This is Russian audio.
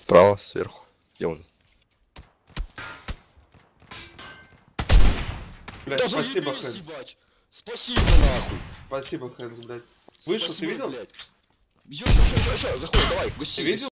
Справа, сверху. Где он? Блять, Да спасибо, заебись, Хэнс. ебать. Спасибо, нахуй. Спасибо, Хэнс, блядь. Вышел, ты Спасибо, видел? блядь. Ё, заходи, давай, Ты гуси. видел?